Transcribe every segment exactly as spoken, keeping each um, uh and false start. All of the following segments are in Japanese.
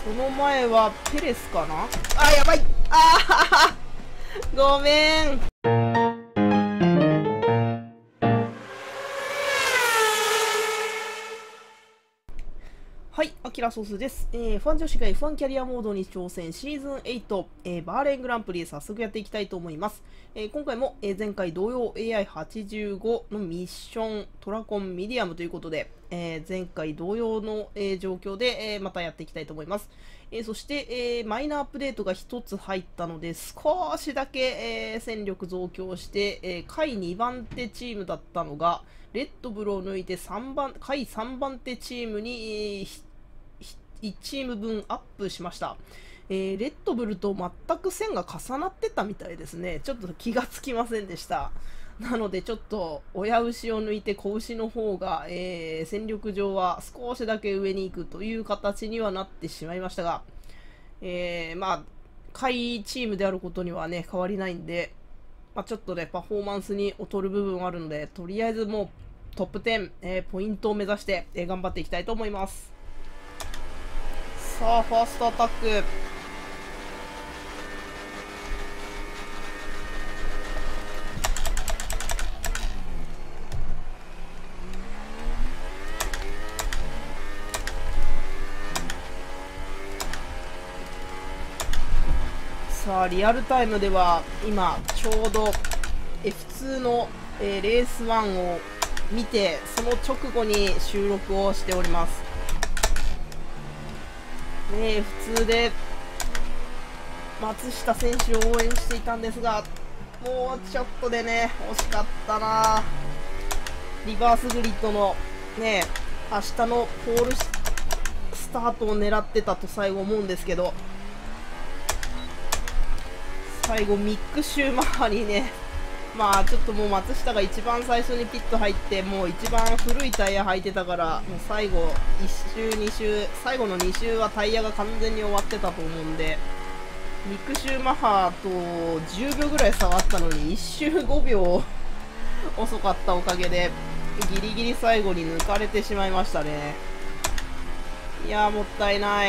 その前はペレスかな。あ、やばい。あーごめん。はい、アキラソースです。えー、ファン女子が エフワン キャリアモードに挑戦シーズンエイト、えー、バーレーングランプリ早速やっていきたいと思います。えー、今回も、えー、前回同様 エーアイはちじゅうご のミッショントラコンミディアムということで、えー、前回同様の、えー、状況で、えー、またやっていきたいと思います。えー、そして、えー、マイナーアップデートがひとつ入ったので少しだけ、えー、戦力増強して、えー、下位にばん手チームだったのがレッドブルを抜いてさんばん下位さんばん手チームに、えーいちチーム分アップしました。えー、レッドブルと全く線が重なってたみたいですね。ちょっと気がつきませんでした。なのでちょっと親牛を抜いて子牛の方が、えー、戦力上は少しだけ上に行くという形にはなってしまいましたが、えー、まあ下位チームであることにはね変わりないんで、まあ、ちょっとねパフォーマンスに劣る部分はあるので、とりあえずもうトップじゅう、えー、ポイントを目指して、えー、頑張っていきたいと思います。さあ、ファーストアタック。さあ、リアルタイムでは今ちょうど エフツー の、えー、レースワンを見て、その直後に収録をしております。ね、エフツー で松下選手を応援していたんですが、もうちょっとでね惜しかったな。リバースグリッドのね明日のポールスタートを狙ってたと最後思うんですけど、最後ミック・シューマッハにね、まあちょっともう松下が一番最初にピット入って、もう一番古いタイヤ履いてたから、もう最後いっ周に周、最後のに周はタイヤが完全に終わってたと思うんで、ミック・シューマッハとじゅうびょうぐらい差があったのにいっ周ごびょう遅かったおかげでギリギリ最後に抜かれてしまいましたね。いやーもったいない。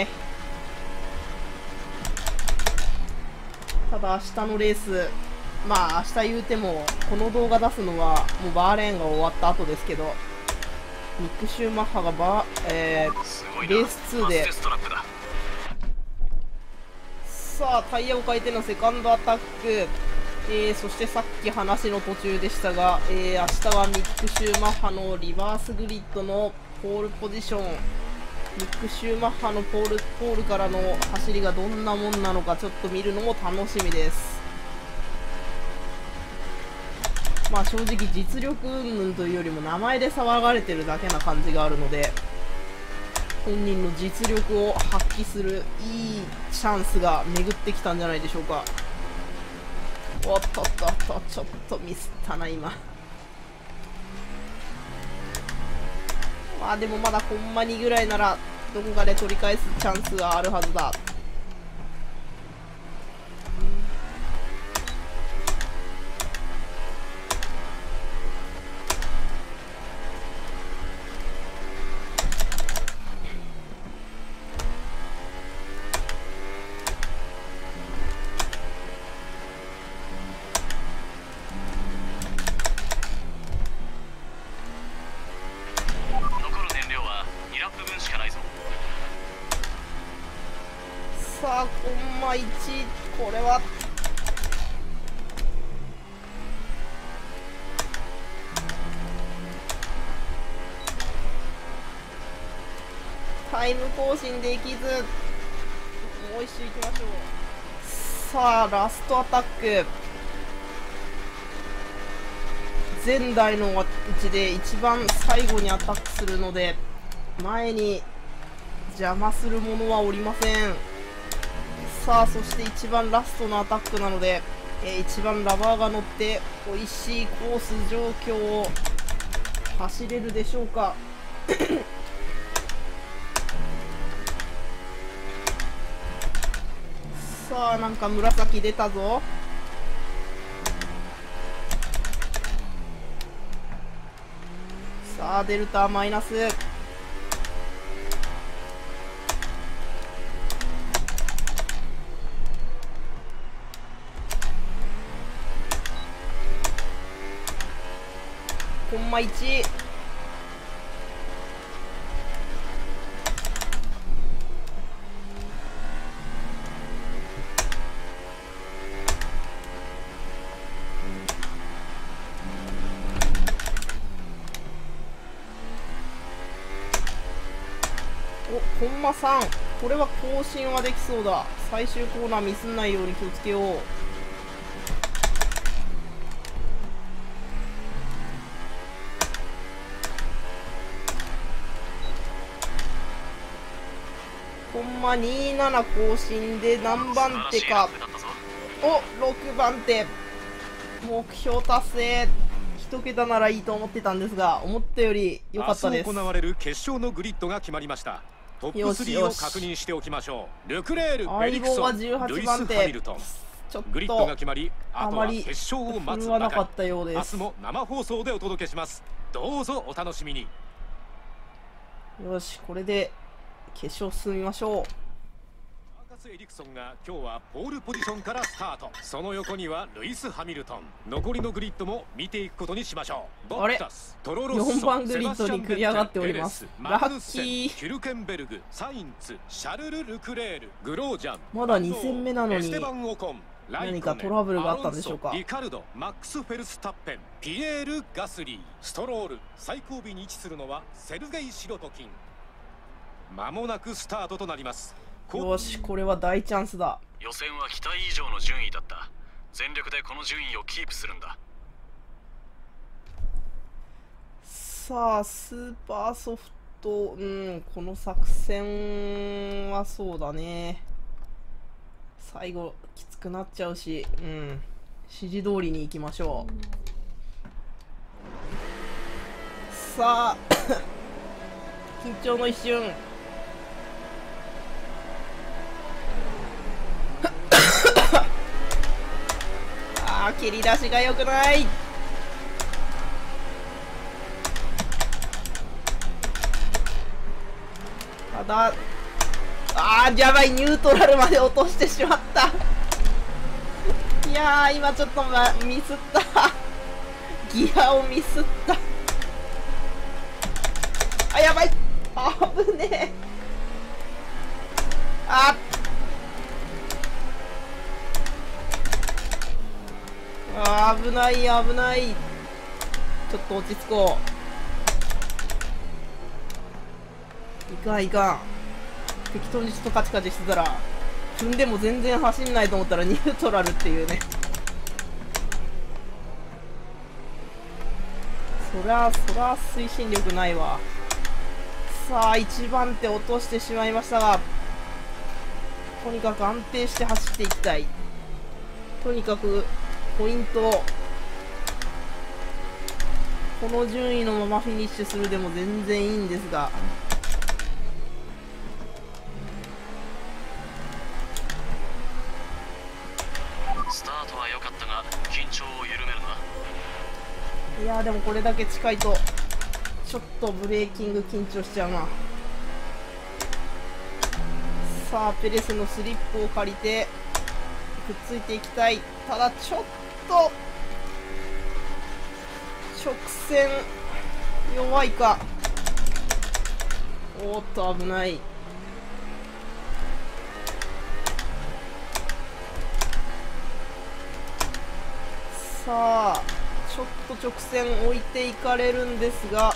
ただ明日のレース、まあ明日言うてもこの動画出すのはもうバーレーンが終わった後ですけど、ミック・シューマッハがバー、えー、レースツーでさあタイヤを変えてのセカンドアタック、えー、そしてさっき話の途中でしたが、えー、明日はミック・シューマッハのリバースグリッドのポールポジション、ミック・シューマッハのポール、ポールからの走りがどんなもんなのかちょっと見るのも楽しみです。まあ正直実力云々というよりも名前で騒がれてるだけな感じがあるので、本人の実力を発揮するいいチャンスが巡ってきたんじゃないでしょうか。おっとっとっと、ちょっとミスったな今。まあでもまだコンマにぐらいならどこかで取り返すチャンスがあるはずだ。さあコンマいち、これはタイム更新できず、もう一周いきましょう。さあラストアタック、前台のうちで一番最後にアタックするので前に邪魔するものはおりません。さあそして一番ラストのアタックなので、えー、一番ラバーが乗って美味しいコース状況を走れるでしょうか。さあなんか紫出たぞ。さあデルタマイナス。 ンマいち。お、コンマさん。これは更新はできそうだ。最終コーナーミスんないように気をつけよう。コンマにじゅうなな更新で何番手か。お、ろくばん手。目標達成。一桁ならいいと思ってたんですが、思ったより良かったです。 明日行われる決勝のグリッドが決まりました。トップスリーを確認しておきましょう。ルクレール、エリクソン、ルイス・ハミルトン。 ちょっグリッドが決まり、ああまりとは決勝を待つ振るわなばかかったようり。 です。 明日も生放送でお届けします。どうぞお楽しみに。 よし、これで決勝進みましょう。 マーカス・エリクソンが今日はポールポジションからスタート。その横にはルイス・ハミルトン。残りのグリッドも見ていくことにしましょう。 あれボッタス、トロロッソ、 よんばんグリッドに繰り上がっております。ラッキー。 ヒルケンベルグ、サインツ、シャルル・ルクレール、グロージャン。 まだに戦目なのにエステバン・オコン、 何かトラブルがあったんでしょうか。 リカルド、マックス・フェルスタッペン、ピエール・ガスリー、ストロール。最後尾に位置するのはセルゲイ・シロトキン。間もなくスタートとなります。 よし、これは大チャンスだ。 予選は期待以上の順位だった。全力でこの順位をキープするんだ。 さあ、スーパーソフト、うん、この作戦はそうだね。最後、きつくなっちゃうし、うん、指示通りに行きましょう。さあ、緊張の一瞬。あー、蹴り出しが良くない。ただ、あー、やばい、ニュートラルまで落としてしまった。いやー、今ちょっと、ま、ミスった。ギアをミスった。あ、やばい。あぶねえ。あっ。あー、危ない危ない。ちょっと落ち着こう。いかんいかん。適当にちょっとカチカチしてたら踏んでも全然走んないと思ったらニュートラルっていうね。そりゃそりゃ推進力ないわ。さあいちばん手落としてしまいましたが、とにかく安定して走っていきたい。とにかくポイント、この順位のままフィニッシュするでも全然いいんですが、 スタートは良かったが緊張を緩めるな。 いやーでもこれだけ近いとちょっとブレーキング緊張しちゃうな。さあペレスのスリップを借りてくっついていきたい。ただちょっと直線弱いか。おーっと危ない。さあちょっと直線置いていかれるんですが、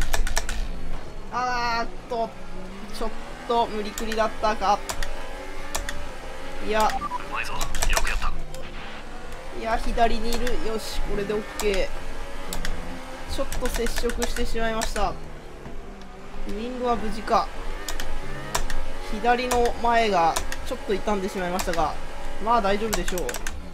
あーっとちょっと無理くりだったか。いやうまいぞ、よくやった。 いや左にいる。よしこれで OK。 ちょっと接触してしまいました。ウイングは無事か。左の前がちょっと傷んでしまいましたが、まあ大丈夫でしょう。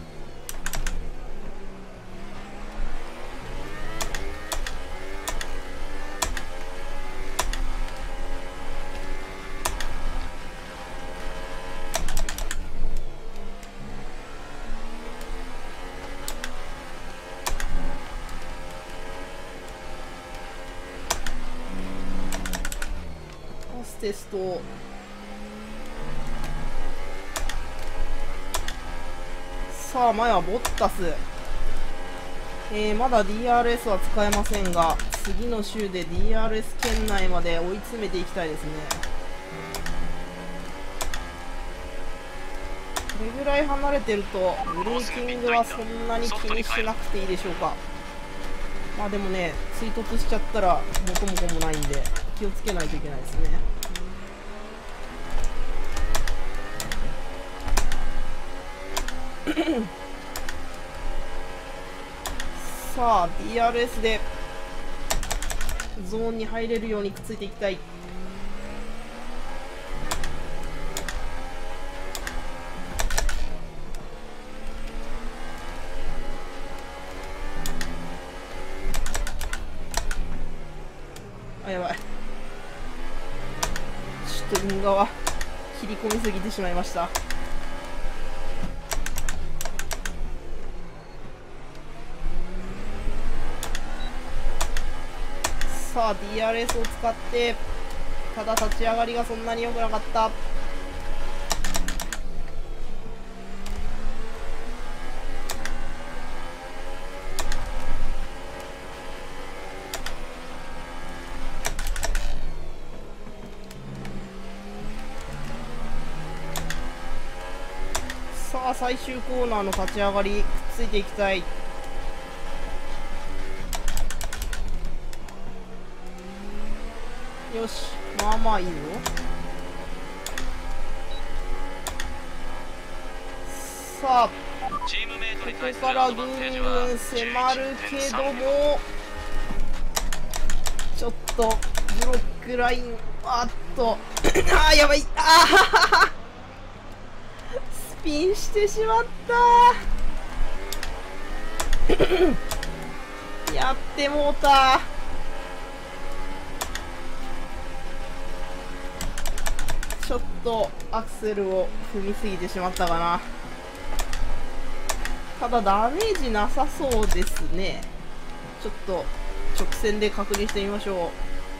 テスト。さあ前はボッタス。 えー、まだ ディーアールエス は使えませんが、次の週で ディーアールエス 圏内まで追い詰めていきたいですね。これぐらい離れてるとブレーキングはそんなに気にしなくていいでしょうか。まあでもね、追突しちゃったら元も子もないんで気をつけないといけないですね。さあ ディーアールエス でゾーンに入れるようにくっついていきたい。あ、やばい。ちょっとイン側切り込みすぎてしまいました。さあ ディーアールエス を使って、ただ立ち上がりがそんなに良くなかった。さあ最終コーナーの立ち上がりくっついていきたい。よし、まあまあいいぞ。さあここからぐんぐん迫るけども、ちょっとブロックライン、あっとあーやばい、あースピンしてしまったやってもうた。ちょっとアクセルを踏みすぎてしまったかな。ただダメージなさそうですね。ちょっと直線で確認してみましょう。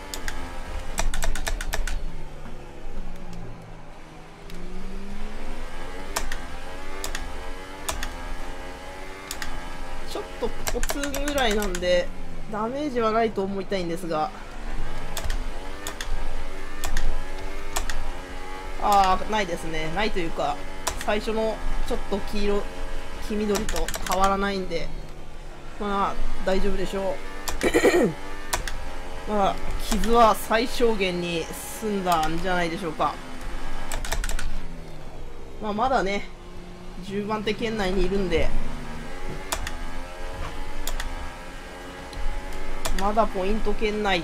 ちょっとポツンぐらいなんでダメージはないと思いたいんですが、ああないですね。ないというか最初のちょっと黄色黄緑と変わらないんで、まあ大丈夫でしょうまあ傷は最小限に済んだんじゃないでしょうか。まあまだねじゅうばん手圏内にいるんで、まだポイント圏内。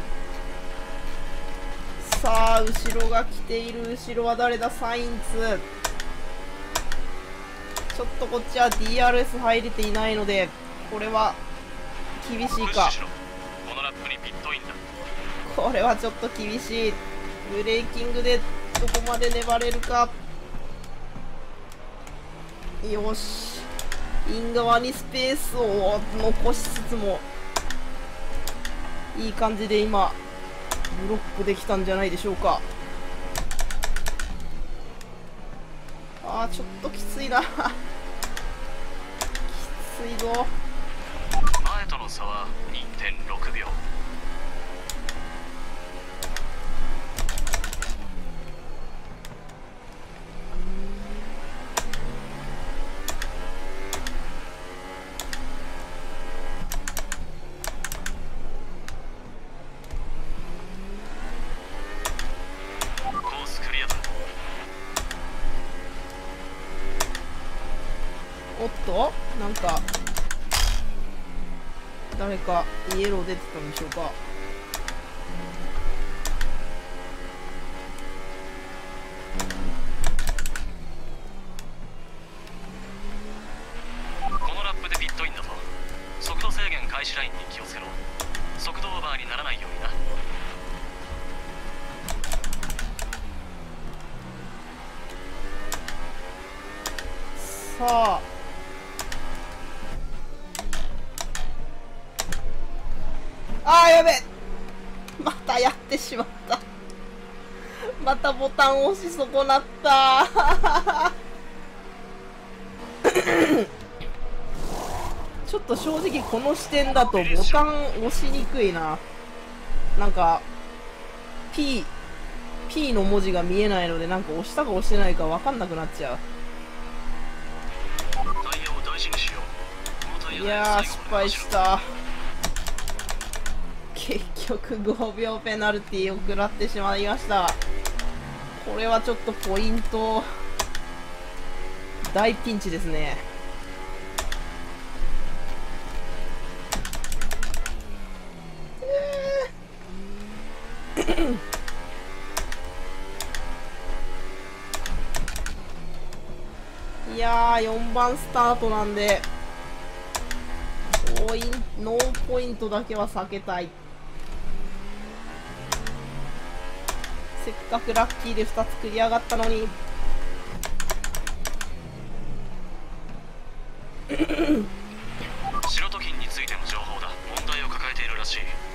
さあ後ろが来ている。後ろは誰だ。サインツ。ちょっとこっちは ディーアールエス 入れていないのでこれは厳しいか。これはちょっと厳しい。ブレーキングでどこまで粘れるか。よし、イン側にスペースを残しつつもいい感じで今ブロックできたんじゃないでしょうか。あーちょっときついなきついぞ。 前との差は にてんろくびょう。 おっとなんか誰かイエロー出てたんでしょうか。 このラップでピットインだと速度制限開始ラインに気をつけろ。速度オーバーにならないようにな。 さああーやべ、またやってしまった。またボタンを押し損なったちちょっと正直この視点だとボタン押しにくいな。なんか P P の文字が見えないので、なんか押したか押してないか分かんなくなっちゃう。いやー、失敗した。結局ごびょうペナルティーを食らってしまいました。これはちょっとポイント大ピンチですね。いやー、よんばんスタートなんでポインノーポイントだけは避けたい。せっかくラッキーでふたつクリア上がったのに。 白トキンについての情報だ。問題を抱えているらしい。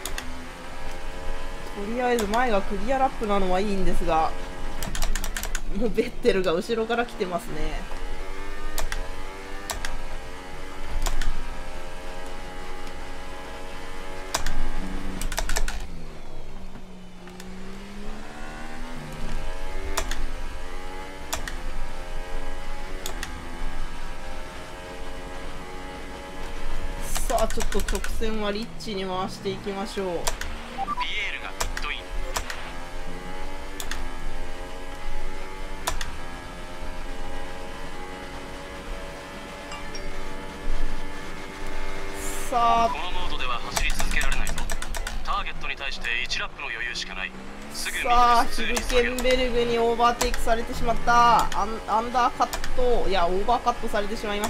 とりあえず前がクリアラップなのはいいんですが、もうベッテルが後ろから来てますね。さあ、ちょっと直線はリッチに回していきましょう。 ピエールがピットイン。 さあ、 このモードでは走り続けられないぞ。ターゲットに対していちラップの余裕しかない。すぐさあ、ヒルケンベルグにオーバーテイクされてしまった。アン、アンダーカット、いやオーバーカットされてしまいました。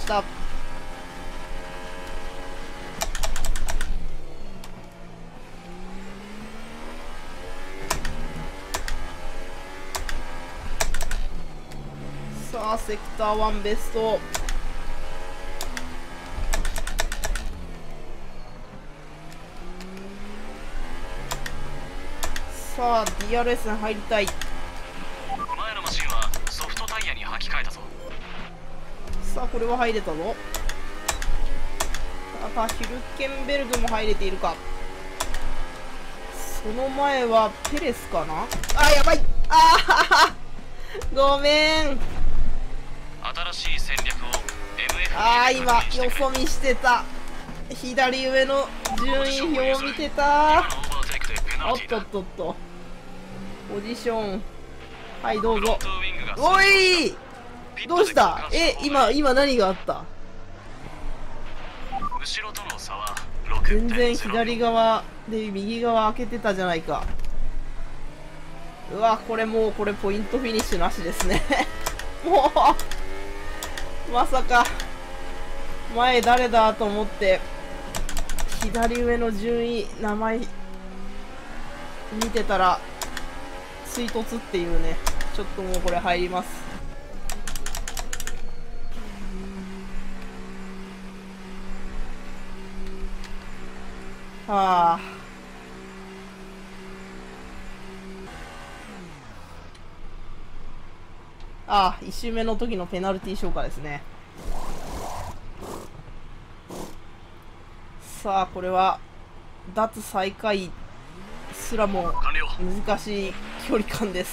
さあ、セクターワンベスト。さあ、ディーアールエス に入りたい。 前のマシンはソフトタイヤに履き替えたぞ。 さあ、これは入れたぞ。ただヒルケンベルグも入れているか。その前はペレスかな。あ、やばい。あーごめん。 新しい戦略を エムエフああ、今よそ見してた。左上の順位表を見てた。おっとっとっと、ポジション、はい、どうぞ。おい、どうした。え、今今何があった。全然左側で右側開けてたじゃないか。うわ、これもうこれポイントフィニッシュなしですねもうまさか前誰だと思って左上の順位名前見てたら追突っていうね。ちょっともうこれ入ります。はあ、ああ、いち周目の時のペナルティー消化ですね。さあ、これは脱最下位すらも難しい距離感です。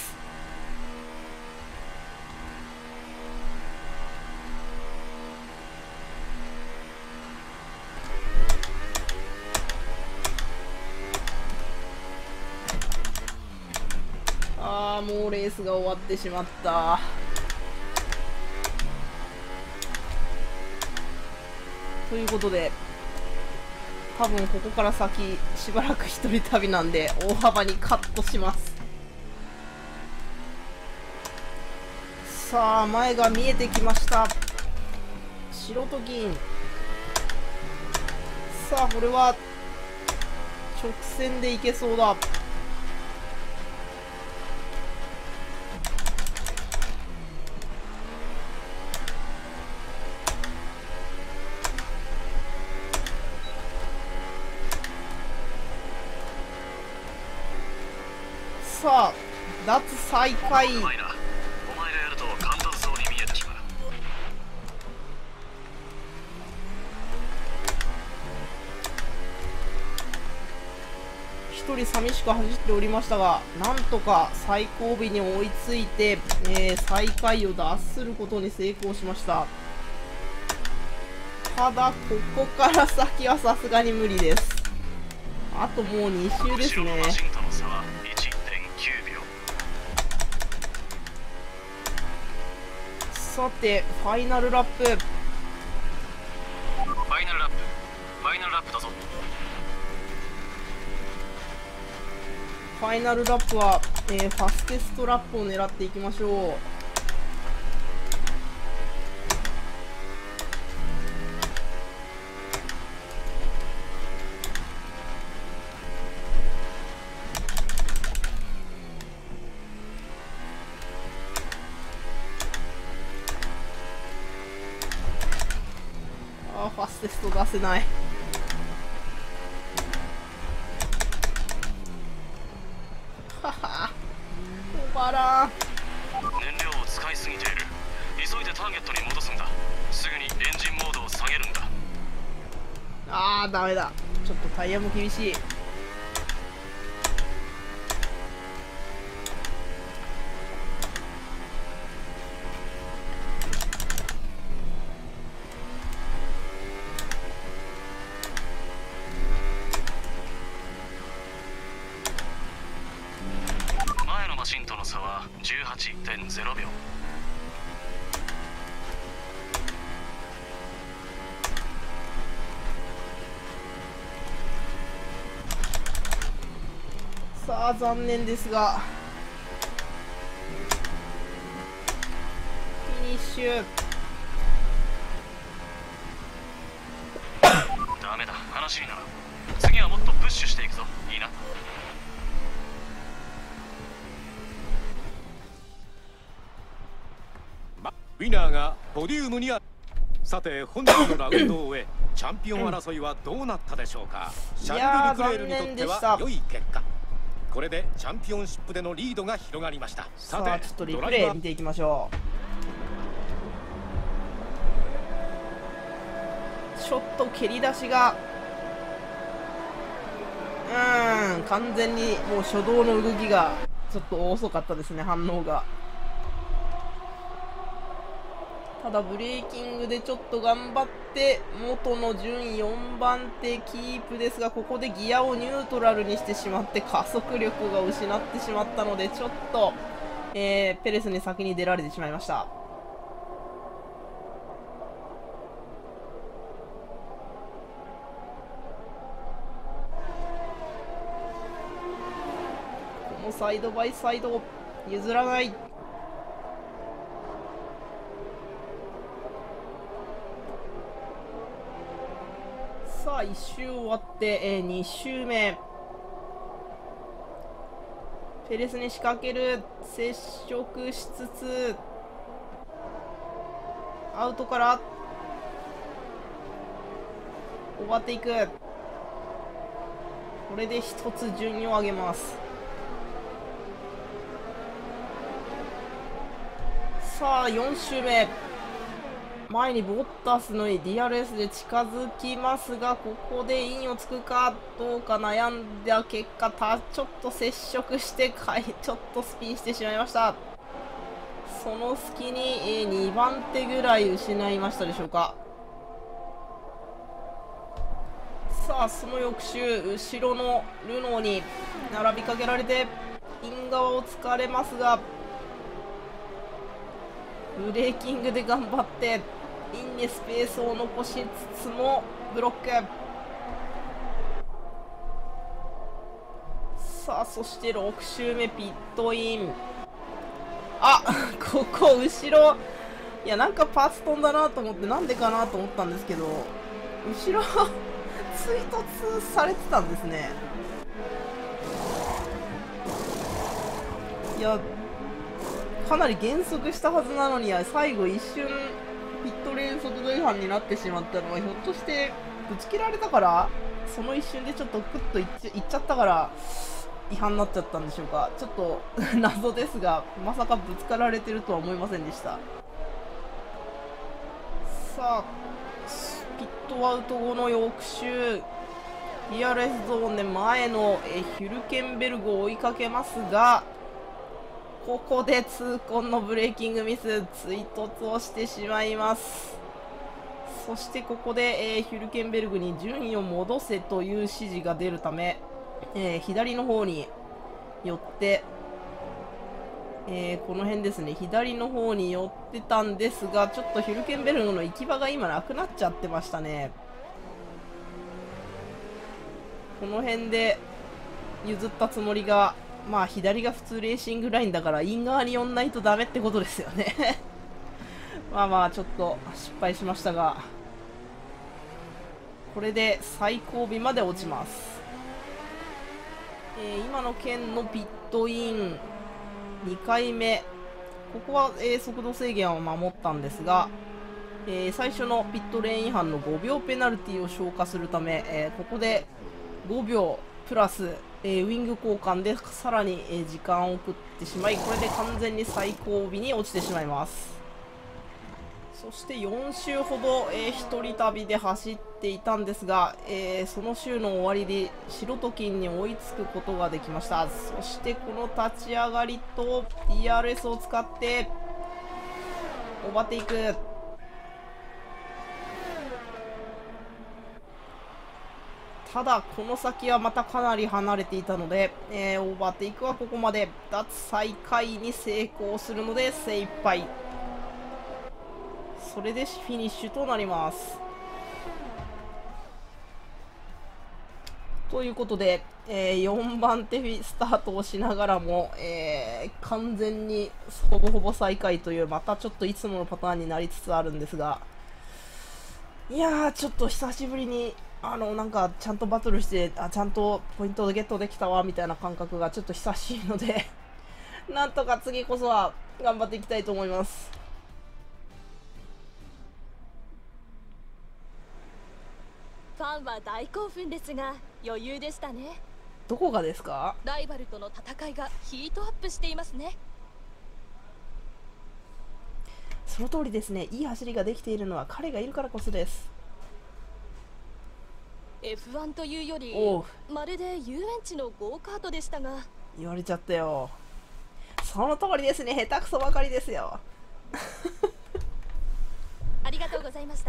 ああ、もうレースが終わってしまった。ということで、多分ここから先しばらく一人旅なんで大幅にカットします。さあ、前が見えてきました。白と銀。さあ、これは直線でいけそうだ。さあ、脱最下位。 お前がやると簡単そうに見えてしまう。 人寂しく走っておりましたが、なんとか最後尾に追いついて、えー、最下位を脱することに成功しました。ただここから先はさすがに無理です。あともうに周ですね。さてファイナルラップ、 ファイナルラップファイナルラップだぞ。 ファイナルラップは、えー、ファステストラップを狙っていきましょう。あー、ファステスト出せない。はは止まらん。 燃料を使いすぎている。急いでターゲットに戻すんだ。すぐにエンジンモードを下げるんだ。 あーダメだ、ちょっとタイヤも厳しい。 前のマシンとの差は じゅうはちてんゼロびょう。 さあ残念ですがフィニッシュ。 ダメだ、話にならん。次はもっとプッシュしていくぞ。いいな。 ウィナーがポディウムにある。さて本日のラウンドを終えチャンピオン争いはどうなったでしょうか。シャルル・リクレールにとっては良い結果。これでチャンピオンシップでのリードが広がりました。ささあちょっとリプレイ見ていきましょう。ちょっと蹴り出しがうーん完全にもう初動の動きがちょっと遅かったですね、反応が。ただブレーキングでちょっと頑張って元の順位よんばん手キープですが、ここでギアをニュートラルにしてしまって加速力が失ってしまったので、ちょっと、えー、ペレスに先に出られてしまいました。このサイドバイサイド譲らない。さあいっ周終わって、えー、に周目ペレスに仕掛ける。接触しつつアウトから終わっていく。これで一つ順位を上げます。さあよん周目、前にボッタスの ディーアールエス で近づきますが、ここでインをつくかどうか悩んだ結果、たちょっと接触してかいちょっとスピンしてしまいました。その隙に、えー、にばん手ぐらい失いましたでしょうか。さあその翌週後ろのルノーに並びかけられてイン側を突かれますが、ブレーキングで頑張ってインにスペースを残しつつもブロック。さあそしてろく周目ピットイン。あここ後ろ、いやなんかパーツ飛んだなと思って、なんでかなと思ったんですけど、後ろ追突されてたんですね。いやかなり減速したはずなのに、最後一瞬ピットレーン速度違反になってしまったのは、ひょっとしてぶつけられたから、その一瞬でちょっとクッといっちゃ、いっちゃったから違反になっちゃったんでしょうか。ちょっと謎ですが、まさかぶつかられてるとは思いませんでした。さあピットアウト後の翌週ディーアールエス ゾーンで前のえヒュルケンベルグを追いかけますが、ここで痛恨のブレーキングミス、追突をしてしまいます。そしてここで、えー、ヒュルケンベルグに順位を戻せという指示が出るため、えー、左の方に寄って、えー、この辺ですね、左の方に寄ってたんですが、ちょっとヒュルケンベルグの行き場が今なくなっちゃってましたね。この辺で譲ったつもりが、まあ左が普通レーシングラインだからイン側に寄んないとダメってことですよねまあまあちょっと失敗しましたが、これで最後尾まで落ちます。えー、今の件のピットインにかいめ、ここは、えー、速度制限を守ったんですが、えー、最初のピットレーン違反のごびょうペナルティを消化するため、えー、ここでごびょうプラス、えー、ウィング交換でさらに、えー、時間を食ってしまい、これで完全に最後尾に落ちてしまいます。そしてよん周ほど、えー、ひとり旅で走っていたんですが、えー、その週の終わりで白と金に追いつくことができました。そしてこの立ち上がりと ディーアールエス を使ってオーバーテイク、ただこの先はまたかなり離れていたので、えー、オーバーテイクはここまで脱最下位に成功するので精一杯、それでフィニッシュとなります。ということで、えー、よんばん手スタートをしながらも、えー、完全にほぼほぼ最下位という、またちょっといつものパターンになりつつあるんですが、いやーちょっと久しぶりにあのなんかちゃんとバトルして、あちゃんとポイントをゲットできたわみたいな感覚がちょっと久しいのでなんとか次こそは頑張っていきたいと思います。 ファンは大興奮ですが余裕でしたね。 どこがですか？ ライバルとの戦いがヒートアップしていますね。 その通りですね。いい走りができているのは彼がいるからこそです。 エフワン というよりまるで遊園地のゴーカートでしたが。 言われちゃったよ。その通りですね。下手くそばかりですよありがとうございました。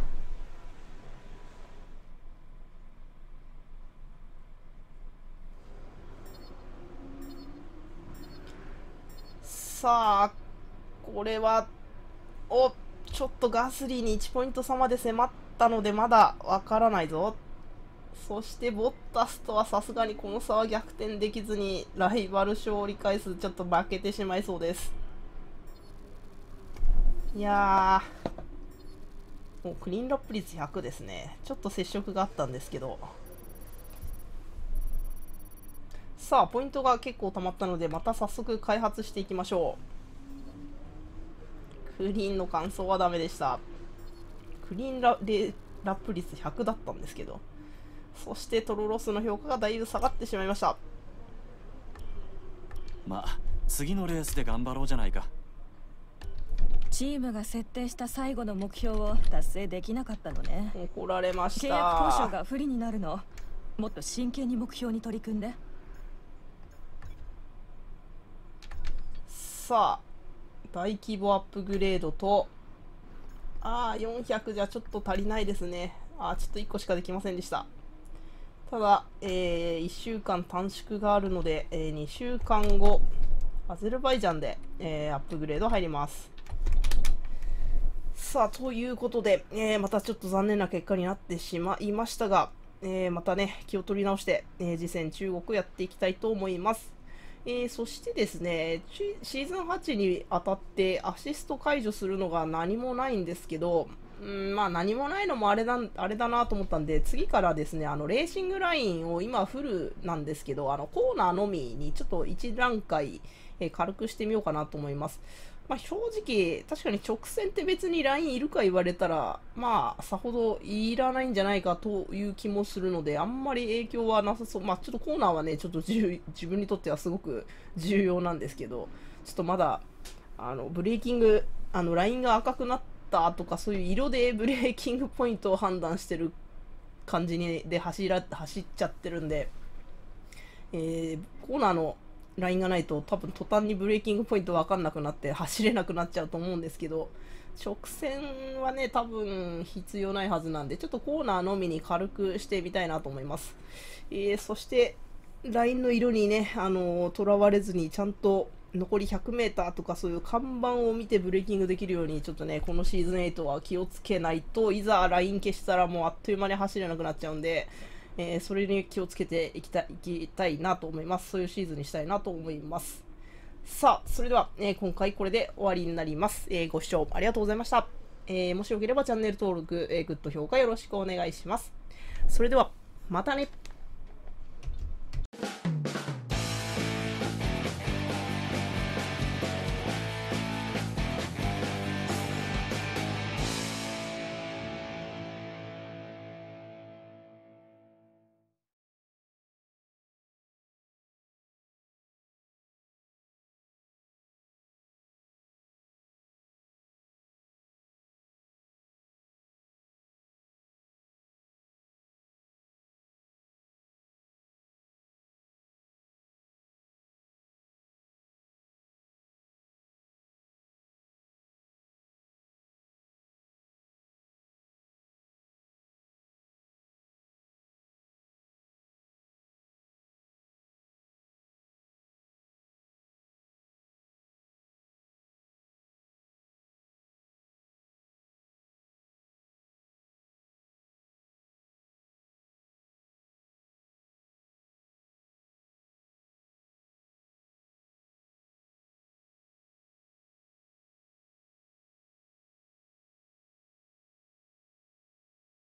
さあこれはおちょっとガスリーにいちポイント差まで迫ったのでまだわからないぞ。そしてボッタスとはさすがにこの差は逆転できずにライバル勝利回数ちょっと負けてしまいそうです。いやーもうクリーンラップ率ひゃくですね。ちょっと接触があったんですけど、さあポイントが結構溜まったのでまた早速開発していきましょう。クリーンの完走はダメでした。クリーンラレラップ率ひゃくだったんですけど、そしてトロロスの評価がだいぶ下がってしまいました。 まあ次のレースで頑張ろうじゃないか。 チームが設定した最後の目標を達成できなかったのね。 怒られました。 契約交渉が不利になるの。もっと真剣に目標に取り組んで。 さあ大規模アップグレードと、ああよんひゃくじゃちょっと足りないですね。ああちょっといっこしかできませんでした。ただ、えー、いっしゅうかん短縮があるので、えー、にしゅうかんごアゼルバイジャンで、えー、アップグレード入ります。さあということで、えー、またちょっと残念な結果になってしまいましたが、えー、またね気を取り直して、えー、次戦中国やっていきたいと思います。えー、そしてですね、シーズンはちにあたってアシスト解除するのが何もないんですけど、うん、まあ何もないのもあれだ、あれだなと思ったんで、次からですね、あのレーシングラインを今フルなんですけど、あのコーナーのみにちょっといち段階、えー、軽くしてみようかなと思います。まあ、正直、確かに直線って別にラインいるか言われたら、まあ、さほどいらないんじゃないかという気もするので、あんまり影響はなさそう。まあ、ちょっとコーナーはね、ちょっと自分にとってはすごく重要なんですけど、ちょっとまだ、あの、ブレーキング、あの、ラインが赤くなったとか、そういう色でブレーキングポイントを判断してる感じにで走ら走っちゃってるんで、えー、コーナーのラインがないと多分途端にブレーキングポイント分かんなくなって走れなくなっちゃうと思うんですけど、直線はね多分必要ないはずなんで、ちょっとコーナーのみに軽くしてみたいなと思います。えー、そしてラインの色にねあのとらわれずに、ちゃんと残り ひゃくメーター とかそういう看板を見てブレーキングできるように、ちょっとねこのシーズンエイトは気をつけないと、いざライン消したらもうあっという間に走れなくなっちゃうんで、えー、それに気をつけていきたい、いきたいなと思います。そういうシーズンにしたいなと思います。さあ、それでは、えー、今回これで終わりになります。えー、ご視聴ありがとうございました。えー、もしよければチャンネル登録、えー、グッド評価よろしくお願いします。それでは、またね。